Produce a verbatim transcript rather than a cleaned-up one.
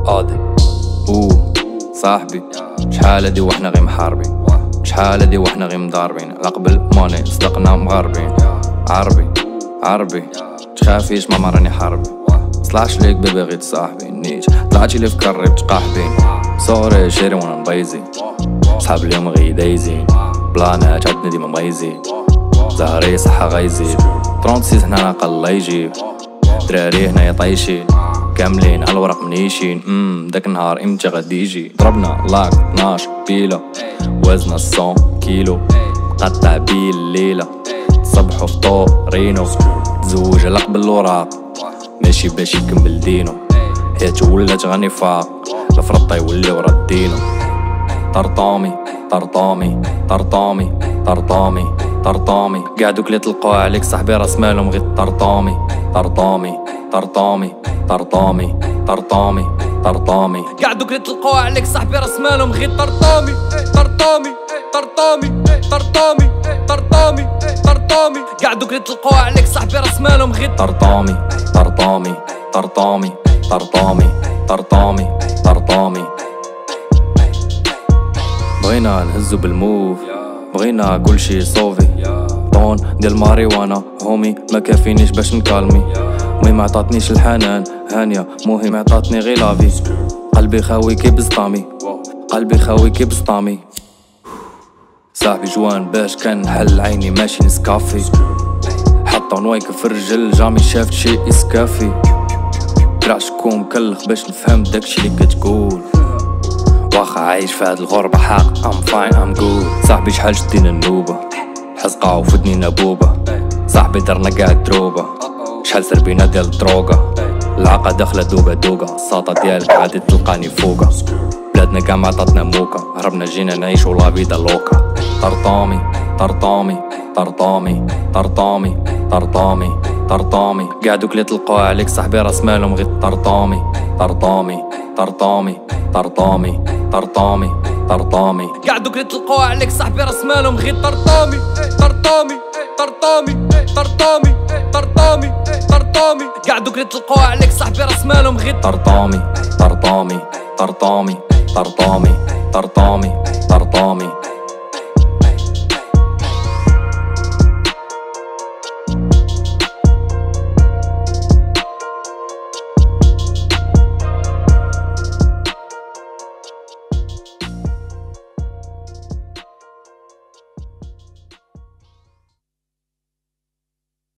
اودي اوه صاحبي شحال هادي وحنا غير محاربين، شحال هادي وحنا غير مضاربين، على قبل ماني صدقنا مغاربين. عربي عربي تخافيش ماما راني حربي، مصلحش ليك بيبي غير تصاحبي، نيت طلعتي لي في كري بتقاحبين. سوري شيري وانا مبيزي، صحاب اليوم غي دايزين، بلانات عندنا ديما مميزين، زهري صحة غيزيد، ستة وثلاثين هنا قل يجيب، دراري هنايا طايشين كاملين على الورق منيشين. امم داك النهار امتى غادي يجي؟ ضربنا لاك اثناش بيلة، وزنا مية كيلو، قطع بيه الليلة، تصبحو في طورينو، تزوج على قبل الوراق ماشي باش يكمل دينو، حياتو ولات غا نفاق الفرطة يوليو ردينو. ترطومي ترطومي ترطومي ترطومي ترطومي كاع دوك لي تلقاو عليك صاحبي راس مالهم غير ترطومي ترطومي ترطومي ترطومي ترطومي ترطومي كاع دوك لي تلقاو عليك صاحبي راس مالهم غير ترطومي ترطومي ترطومي ترطومي ترطومي ترطومي كاع دوك لي تلقاو عليك صاحبي راس مالهم غير ترطومي ترطومي ترطومي ترطومي ترطومي ترطومي. بغينا نهزو بالموف، بغينا كلشي صوفي، طون ديال ماريوانا هومي ما كافينيش باش نكالمي، مي ما عطاتنيش الحنان هانية مهم عطاتني غي لافي، قلبي خاوي كي بسطامي، قلبي خاوي كي بسطامي. صاحبي جوان باش كان نحل عيني ماشي نسكافي، حطو نوايك في الرجل جامي شافت شي اسكافي، درع شكون مكلخ باش نفهم داكشي لي كتقول، واخا عايش في هاد الغربة حق I'm fine I'm good. صاحبي شحال شدينا النوبة حزقة وفدني نبوبة، صاحبي درنا قاع الدروبة شحال سربينا ديال الدروقة، العاقة داخلة دوقة دوقة، الساطة ديالك عادي تلقاني فوقة، بلادنا قاع ما عطاتنا موكا، هربنا جينا نعيشو لا فيدا لوكا. ترطومي ترطومي ترطومي ترطومي ترطومي ترطومي كاع دوك لي تلقاو عليك صاحبي راس مالهم غير ترطومي ترطومي ترطومي ترطومي ترطومي ترطومي كاع دوك لي تلقاو عليك صاحبي راس مالهم غير ترطومي ترطومي ترطومي ترطومي ترطومي ترطومي كاع دوك لي تلقاو عليك صاحبي راس مالهم غير ترطومي ترطومي ترطومي ترطومي ترطومي